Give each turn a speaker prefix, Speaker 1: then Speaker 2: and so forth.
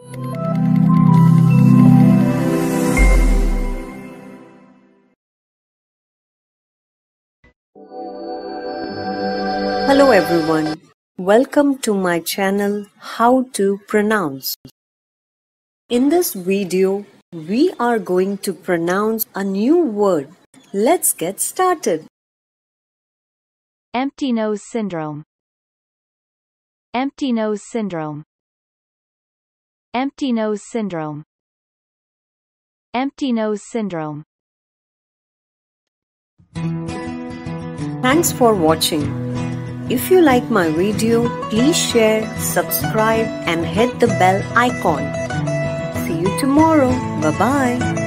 Speaker 1: Hello everyone, welcome to my channel How to Pronounce. In this video, we are going to pronounce a new word. Let's get started.
Speaker 2: Empty nose syndrome. Empty nose syndrome. Empty nose syndrome. Empty nose syndrome.
Speaker 1: Thanks for watching. If you like my video, please share, subscribe and hit the bell icon. See you tomorrow. Bye-bye.